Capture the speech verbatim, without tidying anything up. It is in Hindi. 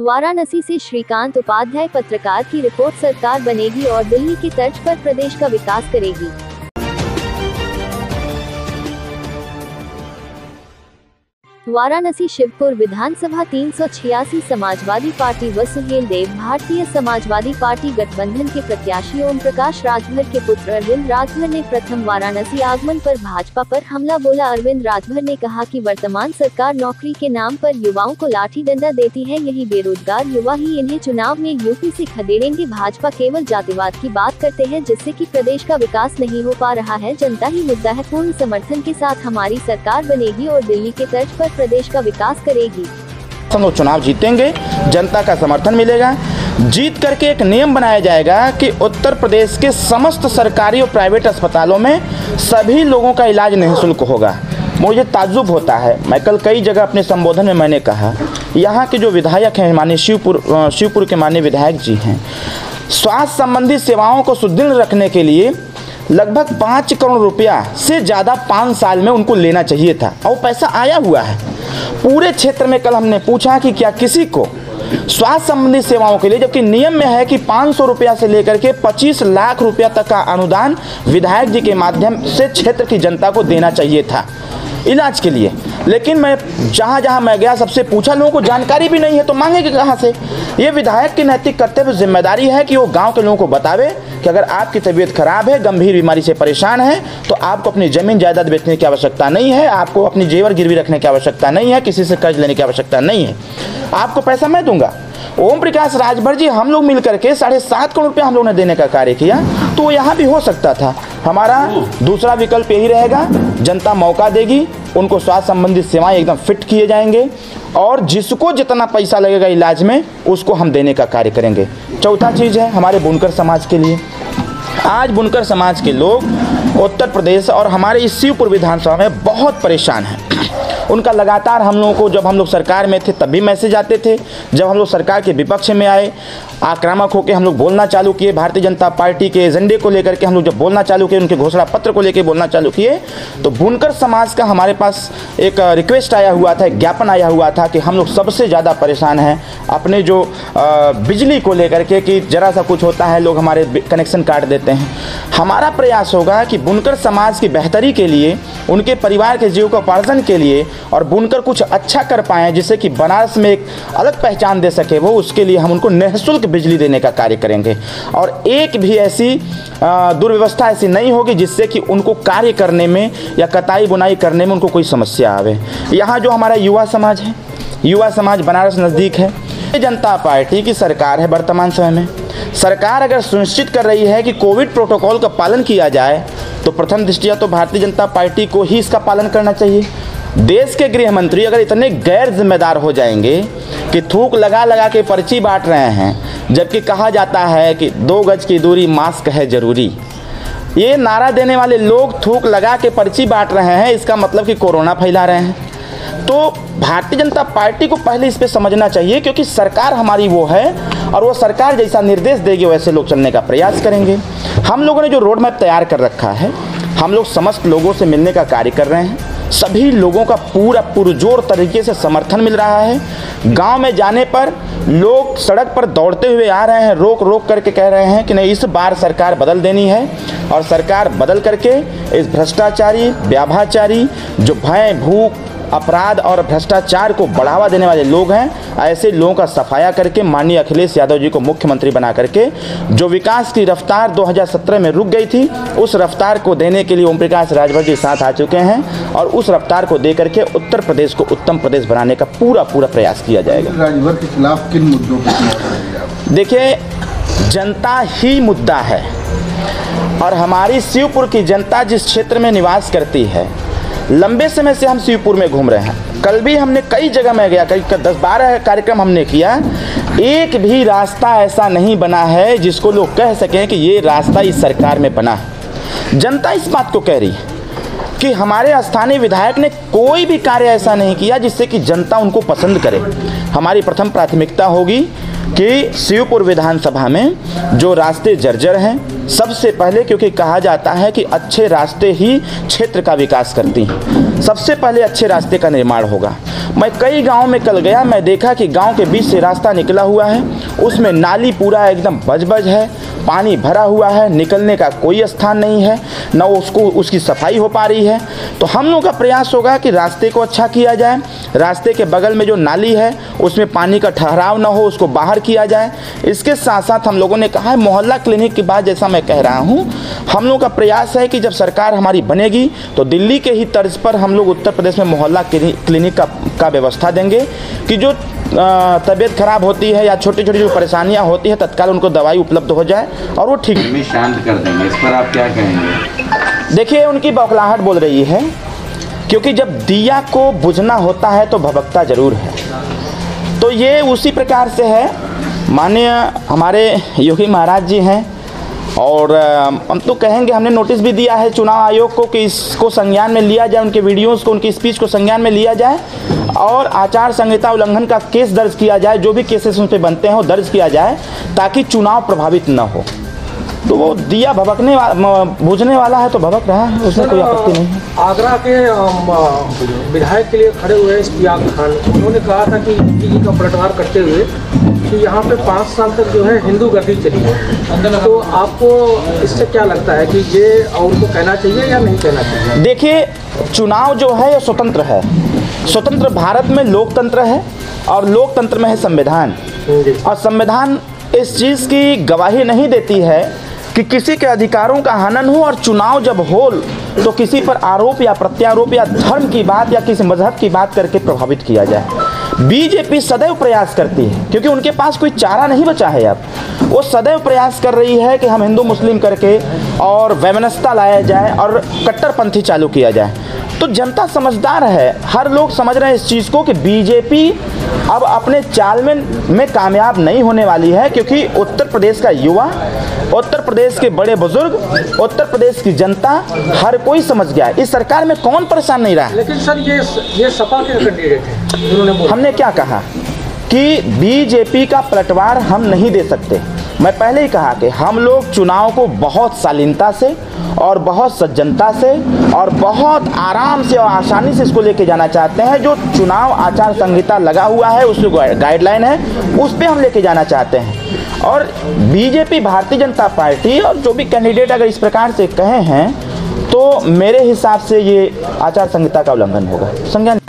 वाराणसी से श्रीकांत उपाध्याय पत्रकार की रिपोर्ट। सरकार बनेगी और दिल्ली की तर्ज पर प्रदेश का विकास करेगी। वाराणसी शिवपुर विधानसभा तीन सौ छियासी समाजवादी पार्टी व सुहेल देव भारतीय समाजवादी पार्टी गठबंधन के प्रत्याशी ओम प्रकाश राजभर के पुत्र अरविंद राजभर ने प्रथम वाराणसी आगमन पर भाजपा पर हमला बोला। अरविंद राजभर ने कहा कि वर्तमान सरकार नौकरी के नाम पर युवाओं को लाठी डंडा देती है। यही बेरोजगार युवा ही इन्हें चुनाव में यूपी से खदेड़ेंगे। भाजपा केवल जातिवाद की बात करते हैं, जिससे कि प्रदेश का विकास नहीं हो पा रहा है। जनता ही मुद्दा है। पूर्ण समर्थन के साथ हमारी सरकार बनेगी और दिल्ली के तर्ज पर प्रदेश का विकास करेगी। हम लोग चुनाव जीतेंगे, जनता का समर्थन मिलेगा। जीत करके एक नियम बनाया जाएगा कि उत्तर प्रदेश के समस्त सरकारी और प्राइवेट अस्पतालों में सभी लोगों का इलाज निःशुल्क होगा। मुझे ताज्जुब होता है, मैं कल कई जगह अपने संबोधन में मैंने कहा, यहाँ के जो विधायक हैं, माननीय शिवपुर शिवपुर के माननीय विधायक जी हैं, स्वास्थ्य संबंधी सेवाओं को सुदृढ़ रखने के लिए लगभग पाँच करोड़ रुपया से ज़्यादा पाँच साल में उनको लेना चाहिए था और पैसा आया हुआ है पूरे क्षेत्र में। कल हमने पूछा कि क्या किसी को स्वास्थ्य संबंधी सेवाओं के लिए, जबकि नियम में है कि पाँच सौ रुपया से लेकर के पच्चीस लाख रुपया तक का अनुदान विधायक जी के माध्यम से क्षेत्र की जनता को देना चाहिए था इलाज के लिए। लेकिन मैं जहाँ जहाँ मैं गया सबसे पूछा, लोगों को जानकारी भी नहीं है तो मांगेंगे कहाँ से। ये विधायक की नैतिक कर्तव्य जिम्मेदारी है कि वो गांव के लोगों को बतावे कि अगर आपकी तबीयत खराब है, गंभीर बीमारी से परेशान है, तो आपको अपनी ज़मीन जायदाद बेचने की आवश्यकता नहीं है, आपको अपनी जेवर गिरवी रखने की आवश्यकता नहीं है, किसी से कर्ज लेने की आवश्यकता नहीं है, आपको पैसा मैं दूंगा। ओम प्रकाश राजभर जी, हम लोग मिल करके साढ़े सात करोड़ रुपया हम लोगों ने देने का कार्य किया, तो यहाँ भी हो सकता था। हमारा दूसरा विकल्प यही रहेगा, जनता मौका देगी, उनको स्वास्थ्य संबंधी सेवाएं एकदम फिट किए जाएंगे और जिसको जितना पैसा लगेगा इलाज में उसको हम देने का कार्य करेंगे। चौथा चीज़ है हमारे बुनकर समाज के लिए। आज बुनकर समाज के लोग उत्तर प्रदेश और हमारे इस शिवपुर विधानसभा में बहुत परेशान हैं। उनका लगातार हम लोगों को, जब हम लोग सरकार में थे तब भी मैसेज आते थे, जब हम लोग सरकार के विपक्ष में आए, आक्रामक होकर हम लोग बोलना चालू किए, भारतीय जनता पार्टी के एजेंडे को लेकर के हम लोग जब बोलना चालू किए, उनके घोषणा पत्र को लेकर बोलना चालू किए, तो बुनकर समाज का हमारे पास एक रिक्वेस्ट आया हुआ था, एक ज्ञापन आया हुआ था कि हम लोग सबसे ज़्यादा परेशान हैं अपने जो बिजली को लेकर के, कि ज़रा सा कुछ होता है लोग हमारे कनेक्शन काट देते हैं। हमारा प्रयास होगा कि बुनकर समाज की बेहतरी के लिए, उनके परिवार के जीविकोपार्जन के लिए और बुनकर कुछ अच्छा कर पाएँ, जिससे कि बनारस में एक अलग पहचान दे सके वो, उसके लिए हम उनको निःशुल्क बिजली देने का कार्य करेंगे। और एक भी ऐसी दुर्व्यवस्था ऐसी नहीं होगी जिससे कि उनको कार्य करने में या कताई बुनाई करने में उनको कोई समस्या आवे। यहाँ जो हमारा युवा समाज है, युवा समाज बनारस नज़दीक है, जनता पार्टी की सरकार है वर्तमान समय में। सरकार अगर सुनिश्चित कर रही है कि कोविड प्रोटोकॉल का पालन किया जाए, तो प्रथम दृष्टिया तो भारतीय जनता पार्टी को ही इसका पालन करना चाहिए। देश के गृह मंत्री अगर इतने गैर जिम्मेदार हो जाएंगे कि थूक लगा लगा के पर्ची बांट रहे हैं, जबकि कहा जाता है कि दो गज की दूरी, मास्क है जरूरी, ये नारा देने वाले लोग थूक लगा के पर्ची बांट रहे हैं, इसका मतलब कि कोरोना फैला रहे हैं। तो भारतीय जनता पार्टी को पहले इस पे समझना चाहिए, क्योंकि सरकार हमारी वो है और वो सरकार जैसा निर्देश देगी वैसे लोग चलने का प्रयास करेंगे। हम लोगों ने जो रोड मैप तैयार कर रखा है, हम लोग समस्त लोगों से मिलने का कार्य कर रहे हैं। सभी लोगों का पूरा पुरजोर तरीके से समर्थन मिल रहा है। गांव में जाने पर लोग सड़क पर दौड़ते हुए आ रहे हैं, रोक रोक करके कह रहे हैं कि नहीं, इस बार सरकार बदल देनी है और सरकार बदल करके इस भ्रष्टाचारी, व्याभाचारी, जो भय, भूख, अपराध और भ्रष्टाचार को बढ़ावा देने वाले लोग हैं, ऐसे लोगों का सफाया करके माननीय अखिलेश यादव जी को मुख्यमंत्री बना करके जो विकास की रफ्तार दो हज़ार सत्रह में रुक गई थी, उस रफ्तार को देने के लिए ओम प्रकाश राजभर जी साथ आ चुके हैं और उस रफ्तार को दे करके उत्तर प्रदेश को उत्तम प्रदेश बनाने का पूरा पूरा प्रयास किया जाएगा। राजभर के खिलाफ किन मुद्दों पर? देखिए, जनता ही मुद्दा है और हमारी शिवपुर की जनता जिस क्षेत्र में निवास करती है, लंबे समय से हम शिवपुर में घूम रहे हैं। कल भी हमने कई जगह में गया, कई दस बारह कार्यक्रम हमने किया, एक भी रास्ता ऐसा नहीं बना है जिसको लोग कह सकें कि ये रास्ता इस सरकार में बना है। जनता इस बात को कह रही है कि हमारे स्थानीय विधायक ने कोई भी कार्य ऐसा नहीं किया जिससे कि जनता उनको पसंद करे। हमारी प्रथम प्राथमिकता होगी कि शिवपुर विधानसभा में जो रास्ते जर्जर हैं, सबसे पहले, क्योंकि कहा जाता है कि अच्छे रास्ते ही क्षेत्र का विकास करती हैं। सबसे पहले अच्छे रास्ते का निर्माण होगा। मैं कई गांव में कल गया, मैं देखा कि गांव के बीच से रास्ता निकला हुआ है, उसमें नाली पूरा एकदम बज-बज है, पानी भरा हुआ है, निकलने का कोई स्थान नहीं है, न उसको उसकी सफाई हो पा रही है। तो हम लोगों का प्रयास होगा कि रास्ते को अच्छा किया जाए, रास्ते के बगल में जो नाली है उसमें पानी का ठहराव न हो, उसको बाहर किया जाए। इसके साथ साथ हम लोगों ने कहा है मोहल्ला क्लिनिक की बात, जैसा मैं कह रहा हूँ, हम लोगों का प्रयास है कि जब सरकार हमारी बनेगी तो दिल्ली के ही तर्ज पर हम लोग उत्तर प्रदेश में मोहल्ला क्लिनिक का, का व्यवस्था देंगे कि जो तबीयत खराब होती है या छोटी छोटी जो परेशानियां होती है तत्काल उनको दवाई उपलब्ध हो जाए और वो ठीक में शांत कर देंगे। इस पर आप क्या कहेंगे? देखिए, उनकी बौखलाहट बोल रही है, क्योंकि जब दिया को बुझना होता है तो भभकता जरूर है। तो ये उसी प्रकार से है। माननीय हमारे योगी महाराज जी हैं और हम तो कहेंगे, हमने नोटिस भी दिया है चुनाव आयोग को कि इसको संज्ञान में लिया जाए, उनके वीडियोस को, उनकी स्पीच को संज्ञान में लिया जाए और आचार संहिता उल्लंघन का केस दर्ज किया जाए। जो भी केसेस उन पर बनते हैं वो दर्ज किया जाए ताकि चुनाव प्रभावित न हो। तो वो दिया भभकने वाला बुझने वाला है तो भभक रहा है, उसमें कोई आपत्ति नहीं है। आगरा के विधायक के लिए खड़े हुए इश्तियाक खान, उन्होंने कहा था कि योगी जी का पलटवार करते हुए कि यहाँ पे पाँच साल तक जो है हिंदू गर्दी चली है। तो आपको इससे क्या लगता है कि ये उनको कहना चाहिए या नहीं कहना चाहिए? देखिए, चुनाव जो है ये स्वतंत्र है। स्वतंत्र भारत में लोकतंत्र है और लोकतंत्र में है संविधान, और संविधान इस चीज़ की गवाही नहीं देती है कि किसी के अधिकारों का हनन हो और चुनाव जब हो तो किसी पर आरोप या प्रत्यारोप या धर्म की बात या किसी मजहब की बात करके प्रभावित किया जाए। बीजेपी सदैव प्रयास करती है, क्योंकि उनके पास कोई चारा नहीं बचा है। अब वो सदैव प्रयास कर रही है कि हम हिंदू मुस्लिम करके और वैमनस्यता लाया जाए और कट्टरपंथी चालू किया जाए। तो जनता समझदार है, हर लोग समझ रहे हैं इस चीज़ को कि बीजेपी अब अपने चाल में में कामयाब नहीं होने वाली है, क्योंकि उत्तर प्रदेश का युवा, उत्तर प्रदेश के बड़े बुजुर्ग, उत्तर प्रदेश की जनता, हर कोई समझ गया है इस सरकार में कौन परेशान नहीं रहा। लेकिन सर, ये ये सपा के कैंडिडेट हैं जिन्होंने बोला। हमने क्या कहा कि बीजेपी का पलटवार हम नहीं दे सकते। मैं पहले ही कहा कि हम लोग चुनाव को बहुत शालीनता से और बहुत सज्जनता से और बहुत आराम से और आसानी से इसको लेके जाना चाहते हैं। जो चुनाव आचार संहिता लगा हुआ है, उसमें गाइडलाइन है, उस पर हम लेके जाना चाहते हैं। और बीजेपी, भारतीय जनता पार्टी और जो भी कैंडिडेट अगर इस प्रकार से कहे हैं तो मेरे हिसाब से ये आचार संहिता का उल्लंघन होगा। संज्ञान